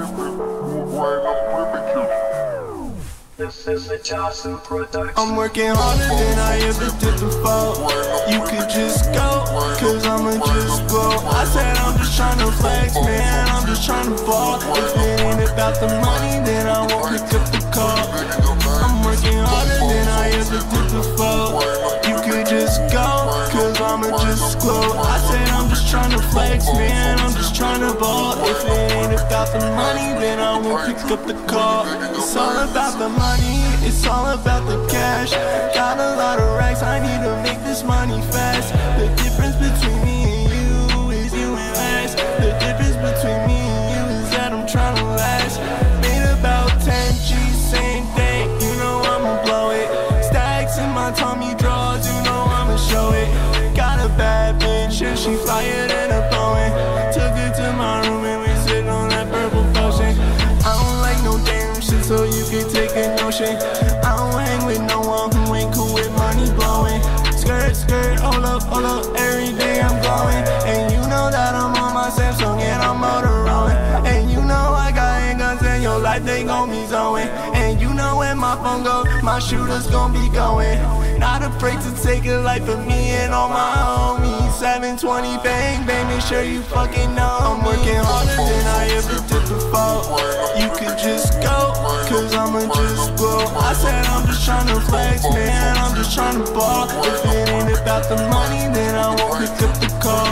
This is a Johnson production. I'm working harder than I ever did before. You could just go, cause I'ma just blow. I said I'm just tryna flex, man, I'm just tryna ball. If it ain't about the money, then I won't pick up the call. I'm working harder than I ever did before. You could just go, cause I'ma just glow. I said I'm just tryna flex, man, I'm just tryna ball. If it ain't about the money, then I won't pick up the call. It's all about the money, it's all about the cash. Got a lot of racks, I need to make this money fast. The difference between me and you is you and last. The difference between me and you is that I'm tryna last. Made about 10 G's same day, you know I'ma blow it. Stacks in my Tommy drawers, you know I'ma show it. Got a bad bitch, and she flyer than a Boeing. Took her to my room and we sit on that purple potion. I don't like no damn shit, so you can take a notion. I don't hang with no one who ain't cool with money blowing. Skirt, skirt, hold up, every day I'm glowing. And you know that I'm on my Samsung and I'm Motorola. And you know I got handguns and your life they gon' be zoning. And you know when my phone go, my shooters gon' be going. Not afraid to take a life of me and all my homies. 720 bang, bang, make sure you fucking know I'm working harder than I ever did before. You could just go, cause I'ma just blow. I said I'm just tryna flex, man, I'm just tryna ball. If it ain't about the money, then I won't pick up the call.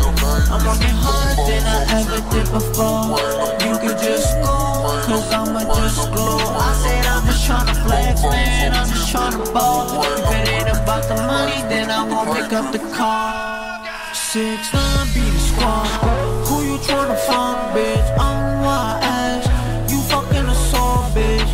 I'm working harder than I ever did before. You could just go, cause I'ma just glow. I said I'm just tryna flex, man, I'm just tryna ball. If it ain't about the money, then I won't pick up the call. 6ix9ine be the squad. Who you tryna fuck, bitch? I'm why I ask. You fucking a soul, bitch.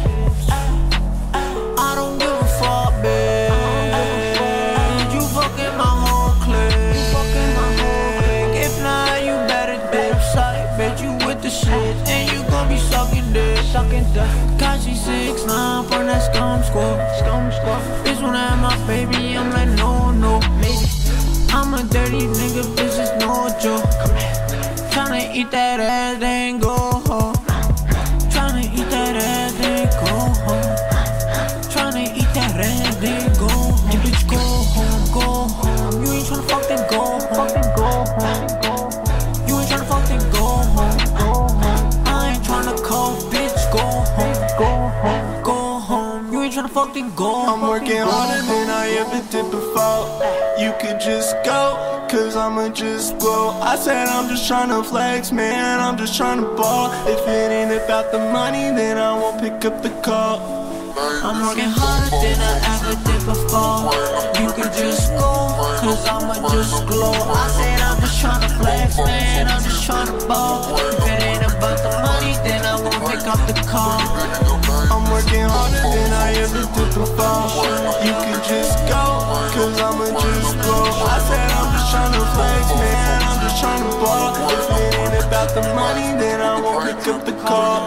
I don't give a fuck, bitch. You fucking my whole clique. You fucking my whole clique. If not, you better dip sight, bitch. You with the shit, and you gon' be sucking dick, sucking dick. Cause she 6ix9ine from that scum squad. Bitch wanna have my baby, I'm like no, maybe. I'm a dirty nigga, bitch, it's no joke. Tryna eat that ass, then go home. Tryna eat that ass, then go home. Tryna eat that ass, then go home. You bitch, go home. You ain't tryna fuck, then go home. You ain't tryna fuck, then go home. I ain't tryna call, bitch, go home. You ain't tryna fuck, then go home. I'm working harder than I ever did before. You could just go, cause I'ma just blow. I said I'm just tryna flex, man, I'm just tryna ball. If it ain't about the money, then I won't pick up the call. I'm working harder than I ever did before. You could just go, cause I'ma just glow. I said I'm just tryna flex, man, I'm just tryna ball. If it ain't about the money, then I won't pick up the call. I'm working harder than I ever did before. You could just go, cause I'ma just blow. I said I'm just tryna flex, man, I'm just tryna ball. If it ain't about the money, then I won't pick up the call.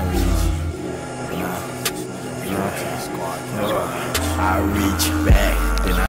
I reach back.